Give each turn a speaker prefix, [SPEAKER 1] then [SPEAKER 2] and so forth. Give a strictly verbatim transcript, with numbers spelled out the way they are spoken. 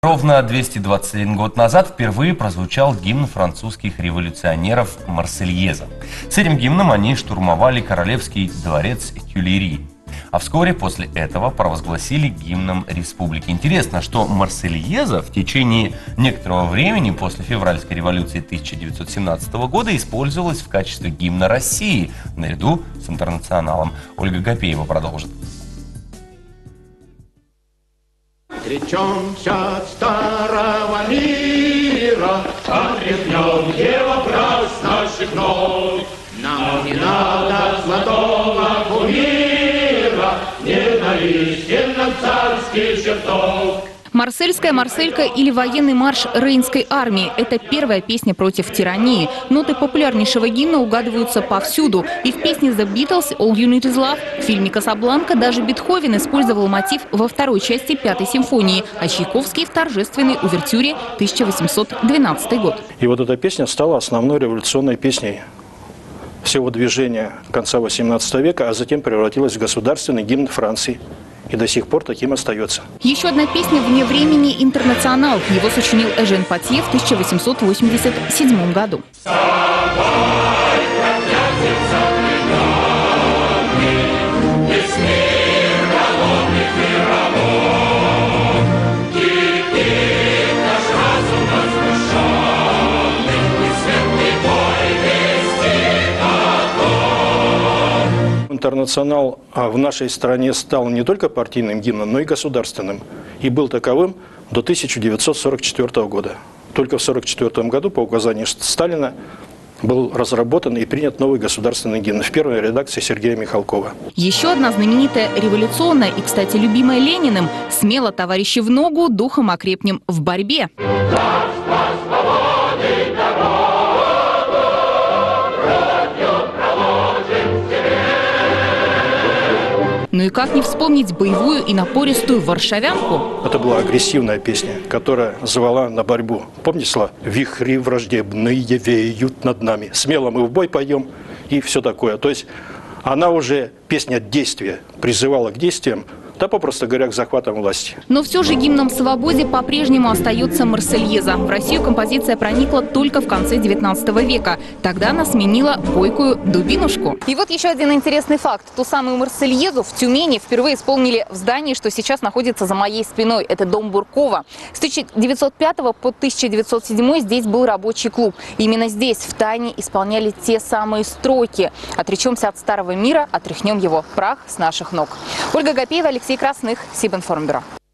[SPEAKER 1] Ровно двести двадцать один год назад впервые прозвучал гимн французских революционеров «Марсельеза». С этим гимном они штурмовали королевский дворец Тюильри. А вскоре после этого провозгласили гимном республики. Интересно, что «Марсельеза» в течение некоторого времени после февральской революции тысяча девятьсот семнадцатого года использовалась в качестве гимна России наряду с «Интернационалом». Ольга Гапеева продолжит.
[SPEAKER 2] Отречемся от старого мира, отряхнем его прах с наших ног. Нам не надо золотого кумира, ненавистен царских чертог.
[SPEAKER 3] «Марсельская Марселька» или «Военный марш Рейнской армии» – это первая песня против тирании. Ноты популярнейшего гимна угадываются повсюду. И в песне «The Beatles» «All You Need Is Love», в фильме «Касабланка» даже Бетховен использовал мотив во второй части Пятой симфонии, а Чайковский в торжественной увертюре тысяча восемьсот двенадцатый год.
[SPEAKER 4] И вот эта песня стала основной революционной песней всего движения конца восемнадцатого века, а затем превратилась в государственный гимн Франции. И до сих пор таким остается.
[SPEAKER 3] Еще одна песня вне времени «Интернационал». Его сочинил Эжен Патье в тысяча восемьсот восемьдесят седьмом году.
[SPEAKER 4] «Интернационал» в нашей стране стал не только партийным гимном, но и государственным. И был таковым до тысяча девятьсот сорок четвёртого года. Только в тысяча девятьсот сорок четвёртом году по указанию Сталина был разработан и принят новый государственный гимн в первой редакции Сергея Михалкова.
[SPEAKER 3] Еще одна знаменитая революционная и, кстати, любимая Лениным «Смело, товарищи, в ногу, духом окрепнем в борьбе». Ну и как не вспомнить боевую и напористую «Варшавянку».
[SPEAKER 4] Это была агрессивная песня, которая звала на борьбу. Помните слова? «Вихри враждебные веют над нами». Смело мы в бой пойдем и все такое. То есть она уже, песня действия, призывала к действиям, да, попросту говоря, к захватам власти.
[SPEAKER 3] Но все же гимном свободе по-прежнему остается «Марсельеза». В Россию композиция проникла только в конце девятнадцатого века. Тогда она сменила бойкую «Дубинушку». И вот еще один интересный факт. Ту самую «Марсельезу» в Тюмени впервые исполнили в здании, что сейчас находится за моей спиной. Это дом Буркова. С тысяча девятьсот пятого по тысяча девятьсот седьмой здесь был рабочий клуб. И именно здесь втайне исполняли те самые строки. «Отречемся от старого мира, отряхнем его прах с наших ног». Ольга Гапеева, Алексей Красных, Сибинформбюро.